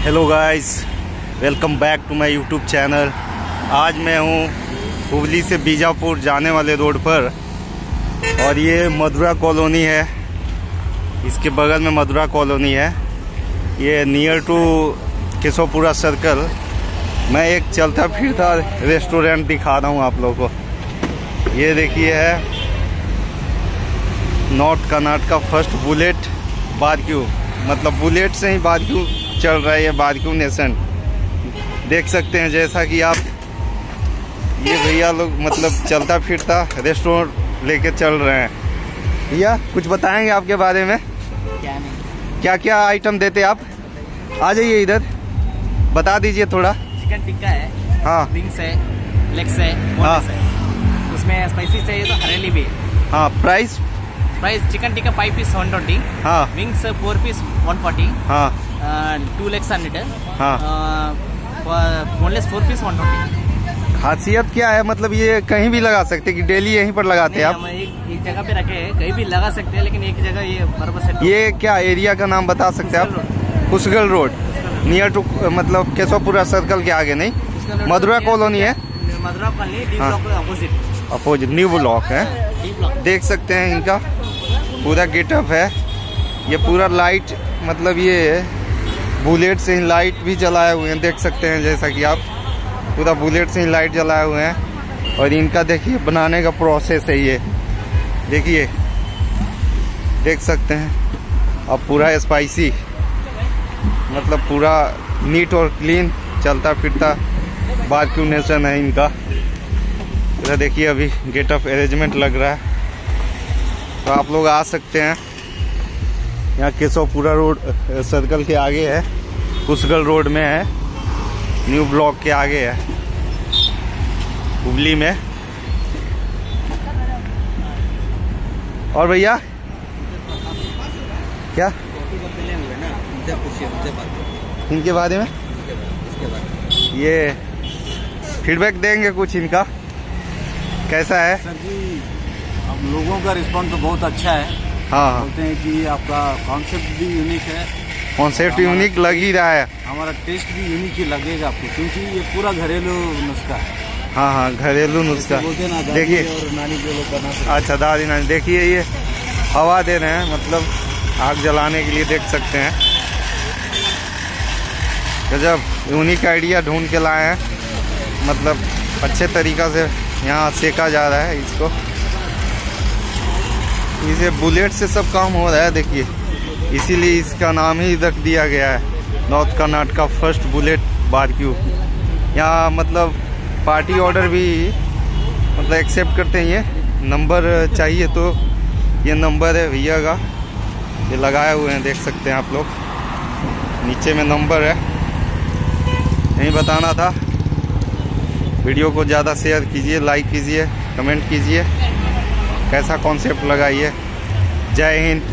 Hello guys, welcome back to my YouTube channel. आज मैं हूँ हुबली से बीजापुर जाने वाले रोड पर और ये मधुरा कॉलोनी है। इसके बगल में मधुरा कॉलोनी है। ये नियर टू केशवपुरा सर्कल। मैं एक चलता फिरता रेस्टोरेंट दिखा रहा हूँ आप लोगों को। ये देखिए है north Karnataka first bullet barbecue, मतलब बुलेट से ही बारक्यू चल रहा है। ये बारक्यू नेशन देख सकते हैं। जैसा कि आप ये भैया लोग मतलब चलता फिरता रेस्टोरेंट लेके चल रहे हैं। भैया कुछ बताएंगे आपके बारे में? क्या नहीं, क्या क्या आइटम देते आप? आ जाइए इधर, बता दीजिए थोड़ा। चिकन टिक्का है, हाँ, विंग्स है, लेग्स है, हाँ, बोनलेस है। उसमें स्पाइसी चाहिए तो हरेली भी है। हाँ, प्राइस चिकन टिक्का 5 पीस 120, हाँ, विंग्स 4 पीस 140, हाँ, 2 legs 100, हाँ। Boneless 4 piece 120। खासियत क्या है? मतलब ये कहीं भी लगा सकते हैं कि डेली यहीं पर लगाते हैं आप? हम एक जगह पे रखे हैं, कहीं भी लगा सकते हैं, लेकिन एक जगह ये बराबर सेट। ये क्या एरिया का नाम बता सकते हैं आप? कुशगल रोड, नियर टू मतलब केशवपुरा सर्कल के आगे नहीं, मधुरा कॉलोनी है। मधुरा कॉलोनी डी ब्लॉक के अपोजिट न्यू ब्लॉक है। डी ब्लॉक देख सकते हैं इनका पूरा गेटअप है। ये पूरा लाइट, मतलब ये बुलेट से ही लाइट भी जलाए हुए हैं, देख सकते हैं। जैसा कि आप पूरा बुलेट से ही लाइट जलाए हुए हैं। और इनका देखिए बनाने का प्रोसेस है। ये देखिए, देख सकते हैं अब पूरा स्पाइसी, मतलब पूरा नीट और क्लीन चलता फिरता बारक्यू नेशन है इनका। इधर देखिए अभी गेटअप अरेंजमेंट लग रहा है, तो आप लोग आ सकते हैं। यहाँ केशवपुरा रोड सर्कल के आगे है, कुशगल रोड में है, न्यू ब्लॉक के आगे है, हुबली में। और भैया क्या इनके बारे में ये फीडबैक देंगे कुछ इनका कैसा है? सर जी, अब लोगों का रिस्पॉन्स तो बहुत अच्छा है। हाँ, बोलते हैं कि आपका कॉन्सेप्ट भी यूनिक है। कॉन्सेप्ट यूनिक लग ही रहा है। हमारा टेस्ट भी यूनिक ही लगेगा आपको, क्योंकि ये पूरा घरेलू नुस्खा है। हाँ हाँ, घरेलू नुस्खा। बोलते हैं ना, दादी देखिए, और नानी के लोग बना सकते हैं। अच्छा दादी नानी, देखिए ये हवा दे रहे हैं, मतलब आग जलाने के लिए, देख सकते हैं। गजब यूनिक आइडिया ढूंढ के लाए हैं, मतलब अच्छे तरीक़ा से यहाँ सेका जा रहा है इसको। इसे बुलेट से सब काम हो रहा है, देखिए, इसीलिए इसका नाम ही रख दिया गया है north Karnataka first bullet barbecue. यहाँ मतलब पार्टी ऑर्डर भी मतलब एक्सेप्ट करते हैं। ये नंबर चाहिए तो ये नंबर है भैया का, ये लगाए हुए हैं, देख सकते हैं आप लोग। नीचे में नंबर है। नहीं बताना था। वीडियो को ज़्यादा शेयर कीजिए, लाइक कीजिए, कमेंट कीजिए, कैसा कॉन्सेप्ट लगा ये। जय हिंद।